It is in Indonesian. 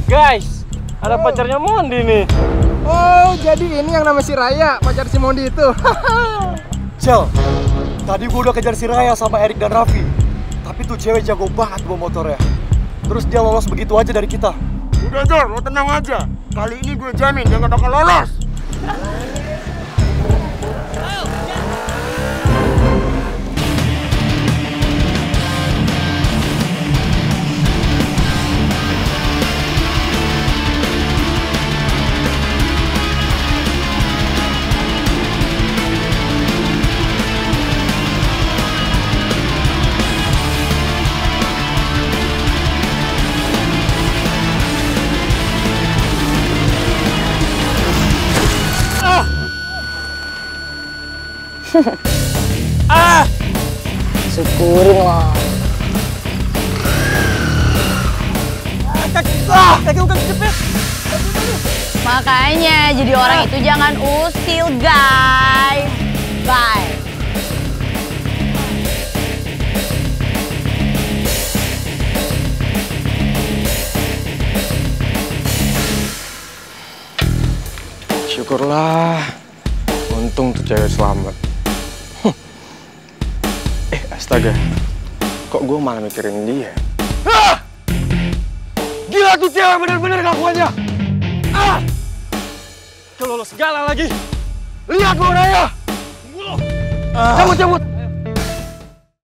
Guys, ada pacarnya Mondi nih. Oh, jadi ini yang nama si Raya, pacar si Mondi itu. Cel, tadi gue udah kejar si Raya sama Erik dan Raffi. Tapi tuh cewek jago banget bawa motornya. Terus dia lolos begitu aja dari kita. Udah Jor, lo tenang aja. Kali ini gue jamin dia gak bakal lolos. Syukurin lah. Kaki gue kejepit. Makanya jadi orang itu jangan usil, guys. Bye. Syukurlah. Untung tuh cewek selamat. Astaga, kok gue malah mikirin dia? Gila tuh cewek bener-bener kelakuannya. Kalau lo segala lagi. Lihat lo Raya. Cabut.